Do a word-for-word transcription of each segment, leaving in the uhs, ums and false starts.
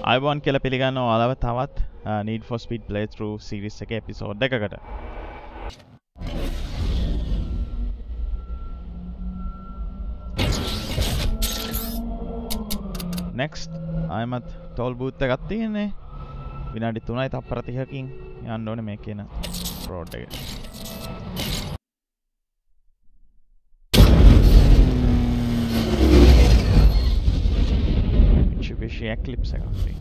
අයිබෝන් කියලා පිළිගන්න ඔයාලව තවත් Need for Speed playthrough series එකේ episode එකකට. Next ආයමත් toll booth එකක් තියෙන්නේ. විනාඩි තුනයි තප්පර තිහකින් යන්න ඕනේ මේ කියන road එකේ. Mitsubishi Eclipse එකක් තියෙනවා.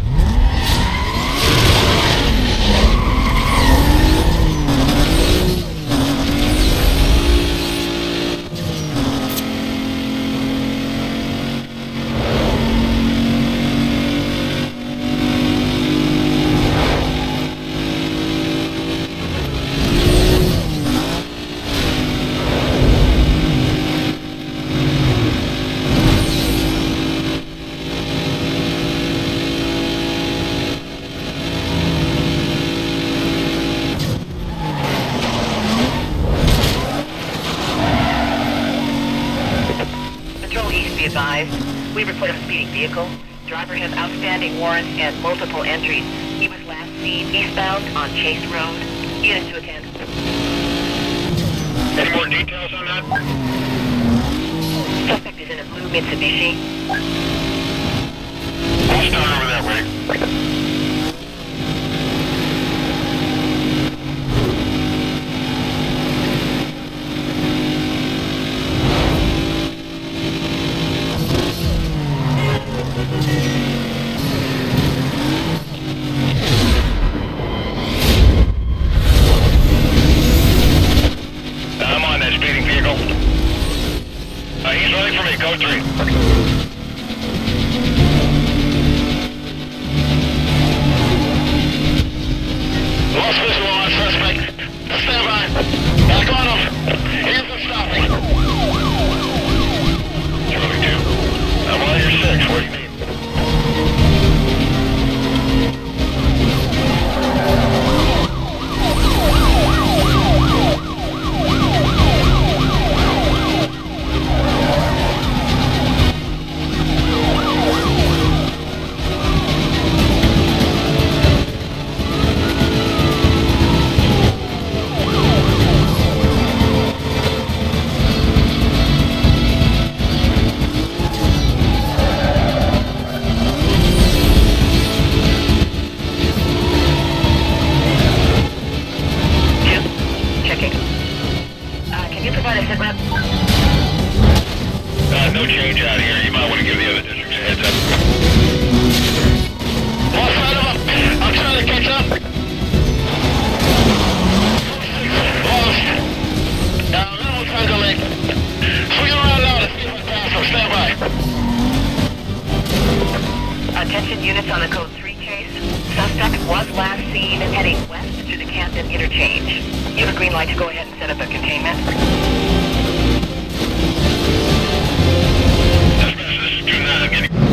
We report a speeding vehicle. Driver has outstanding warrants and multiple entries. He was last seen eastbound on Chase Road. Unit to attend. Any more details on that? Suspect is in a blue Mitsubishi. I'll start over that way. I'm on that speeding vehicle. Uh, he's running for me, code three. Lost visual on suspect. Stand by. Back on him. Here's the stopping. Charlie two. I'm on your six. What do you need? No change out here. You might want to give the other districts a heads up. Lost sight of him. I'm trying to catch up. Lost. Now, level Tango Lake. Swing around now to see if I pass him. Stand by. Attention units on the code three chase. Suspect was last seen heading west to the Camden interchange. You have a green light to go ahead and set up a containment. Do not get